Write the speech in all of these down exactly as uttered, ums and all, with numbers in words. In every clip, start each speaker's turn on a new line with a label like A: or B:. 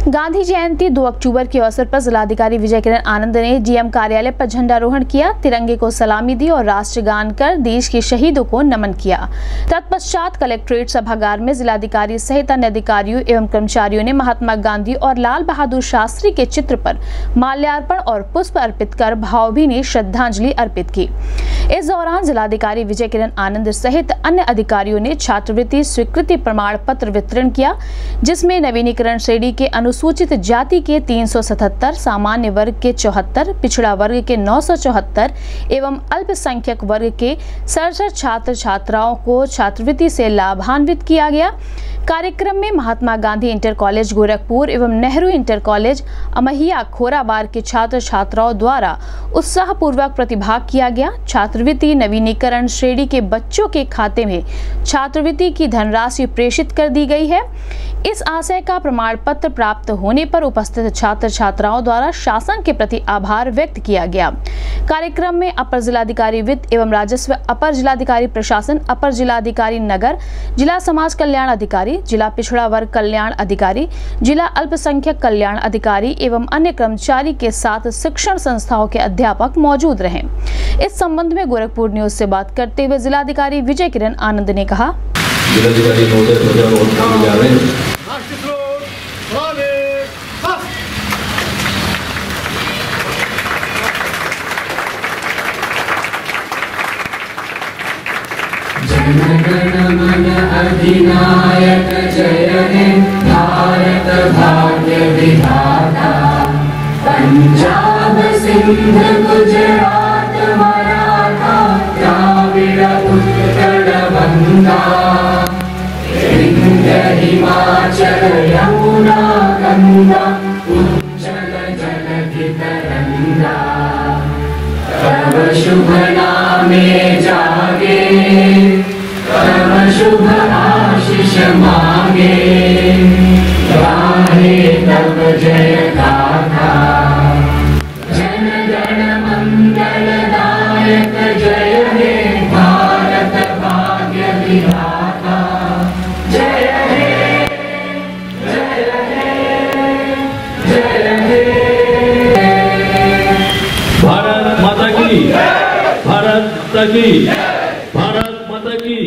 A: गांधी जयंती दो अक्टूबर के अवसर पर जिलाधिकारी विजय किरण आनंद ने डीएम कार्यालय पर झंडारोहण किया, तिरंगे को सलामी दी और राष्ट्रगान कर देश के शहीदों को नमन किया। तत्पश्चात कलेक्ट्रेट सभागार में जिलाधिकारी सहित अन्य अधिकारियों एवं कर्मचारियों ने महात्मा गांधी और लाल बहादुर शास्त्री के चित्र पर माल्यार्पण और पुष्प अर्पित कर भावभीनी श्रद्धांजलि अर्पित की। इस दौरान जिलाधिकारी विजय किरण आनंद सहित अन्य अधिकारियों ने छात्रवृत्ति स्वीकृति प्रमाण पत्र वितरण किया, जिसमें नवीनीकरण श्रेणी के अनुसूचित जाति के तीन सौ सतहत्तर, सामान्य वर्ग के चौहत्तर, पिछड़ा वर्ग के नौ सौ चौहत्तर एवं अल्पसंख्यक वर्ग के सड़सठ छात्र छात्राओं को छात्रवृत्ति से लाभान्वित किया गया। कार्यक्रम में महात्मा गांधी इंटर कॉलेज गोरखपुर एवं नेहरू इंटर कॉलेज अमहिया खोराबार के छात्र छात्राओं द्वारा उत्साहपूर्वक प्रतिभाग किया गया। छात्रवृत्ति नवीनीकरण श्रेणी के बच्चों के खाते में छात्रवृत्ति की धनराशि प्रेषित कर दी गई है। इस आशय का प्रमाण पत्र प्राप्त होने पर उपस्थित छात्र छात्राओं द्वारा शासन के प्रति आभार व्यक्त किया गया। कार्यक्रम में अपर जिलाधिकारी वित्त एवं राजस्व, अपर जिलाधिकारी प्रशासन, अपर जिलाधिकारी नगर, जिला समाज कल्याण अधिकारी, जिला पिछड़ा वर्ग कल्याण अधिकारी, जिला अल्पसंख्यक कल्याण अधिकारी एवं अन्य कर्मचारी के साथ शिक्षण संस्थाओं के अध्यापक मौजूद रहे। इस संबंध में गोरखपुर न्यूज से बात करते हुए जिलाधिकारी विजय किरण आनंद ने कहा,
B: जिलाधिकारी
C: जन गण मन अधिनायक जय हे भारत भाग्य विधाता, पंजाब सिंध गुजरात मराठा द्राविड़ उत्कल गंगा, विंध्य हिमाचल यमुना गंगा उज्जल जलधि तरंगा, तव शुभ नामे जागे, तव शुभ आशीष मांगे, गाहे तव जय गाथा। जन गण मंगल दायक जय हे भारत भाग्य विधाता, जय हे जय हे जय हे।
B: भारत माता की, भारत माता की, भारत माता की।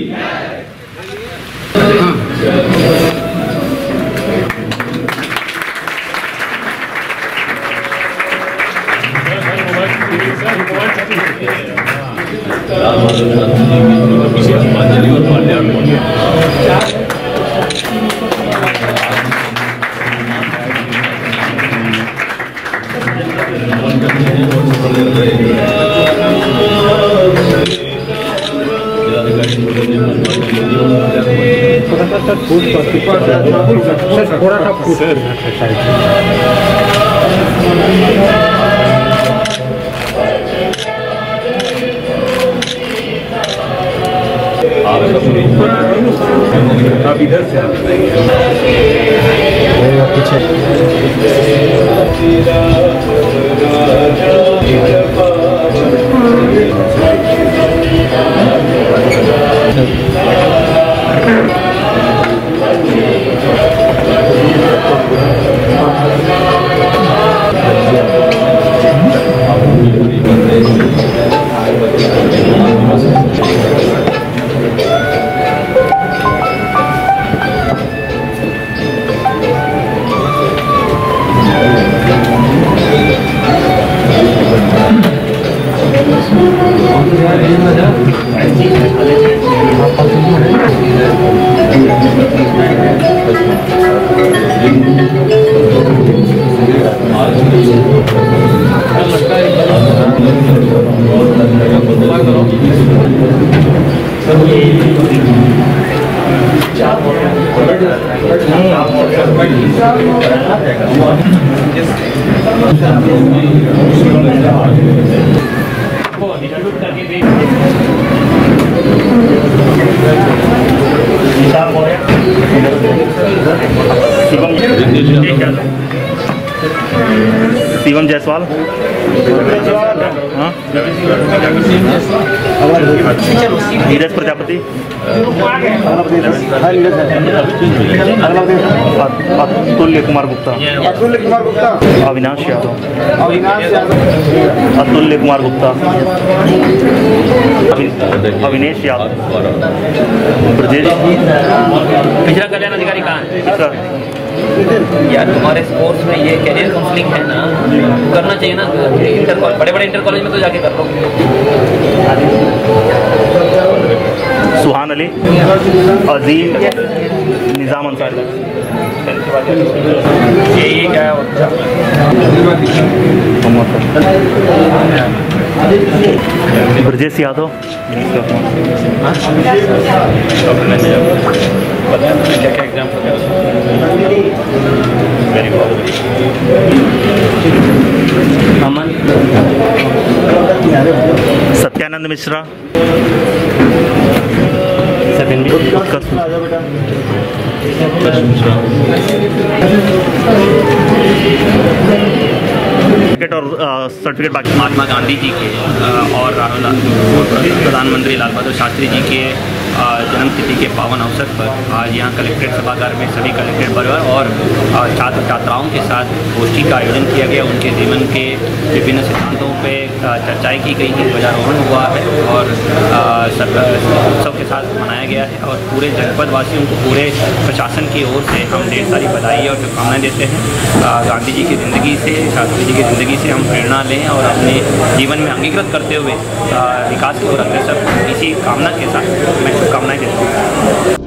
D: थोड़ा सा फूट आप इधर से
B: शिवम
D: शिवम जायसवाल, हाँ, नीरज प्रजापति, अतुल्य कुमार गुप्ता,
E: अतुल्य कुमार गुप्ता,
D: अविनाश यादव,
E: अविनाश यादव,
D: अतुल्य कुमार गुप्ता, अविनेश यादव, ब्रजेश।
F: पिछड़ा कल्याण अधिकारी कहाँ है?
G: यार तुम्हारे स्पोर्ट्स में ये कैरियर काउंसलिंग है ना, करना चाहिए ना। इंटर बड़े बड़े इंटर कॉलेज में तो जाके कर लो।
D: सुहान अली, अजीम, निज़ाम अंसारी।
F: यही क्या है?
D: ब्रजेश यादव,
F: क्या क्या एग्जाम
G: अमन,
D: सत्यानंद मिश्रा, सर्टिफिकेट और सर्टिफिकेट बाकी।
F: महात्मा गांधी जी के और राहुल प्रधानमंत्री लाल बहादुर शास्त्री जी के जन्मतिथि के पावन अवसर पर आज यहाँ कलेक्ट्रेट सभागार में सभी कलेक्ट्रेट परिवार और छात्र छात्राओं के साथ गोष्ठी का आयोजन किया गया। उनके जीवन के विभिन्न सिद्धांतों पे चर्चाएं की गई हैं, ध्वजारोहण हुआ है और उत्सव के साथ मनाया गया है। और पूरे जनपद वासियों को, पूरे प्रशासन की ओर से हम ढेर सारी बधाई और शुभकामनाएं देते हैं। गांधी जी की ज़िंदगी से, शास्त्री जी की ज़िंदगी से हम प्रेरणा लें और अपने जीवन में अंगीकृत करते हुए विकास की ओर अग्रसर इसी कामना के साथ मैं शुभकामनाएं देता हूँ।